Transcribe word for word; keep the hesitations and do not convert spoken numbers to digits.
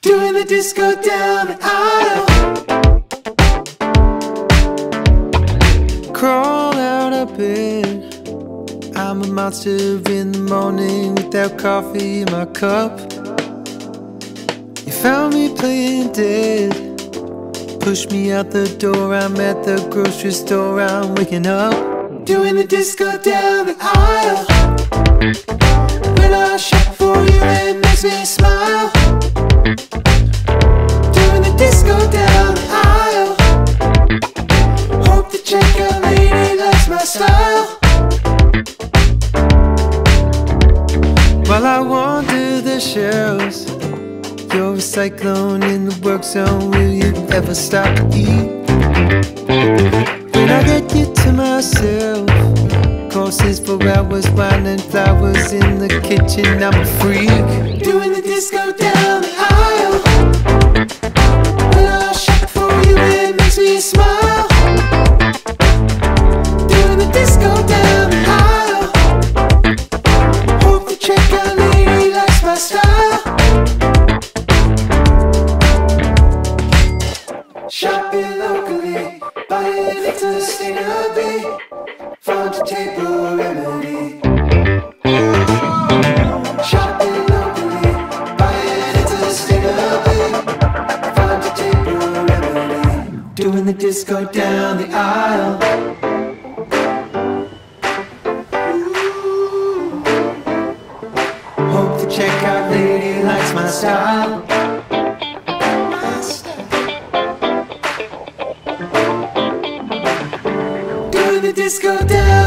Doing the disco down the aisle. Crawl out of bed. I'm a monster in the morning without coffee in my cup. You found me playing dead. Push me out the door, I'm at the grocery store, I'm waking up. Doing the disco down the aisle. When I shop for you, it makes me smile. Doing the disco down the aisle. Hope the checkout lady likes my style. While I wander the shelves, you're a cyclone in the work zone. Will you ever stop to eat? When I get you to myself, courses for hours, wine and flowers in the kitchen, I'm a freak. Doing the disco down the aisle. When I shop for you, it makes me smile. Doing the disco down the aisle. Hope the checkout lady likes my style. Shopping locally, buying into sustainably, farm to table remedy. Shopping locally, buying into sustainably, farm to table remedy. Doing the disco down the aisle. Ooh. Hope the checkout lady likes my style. Disco down.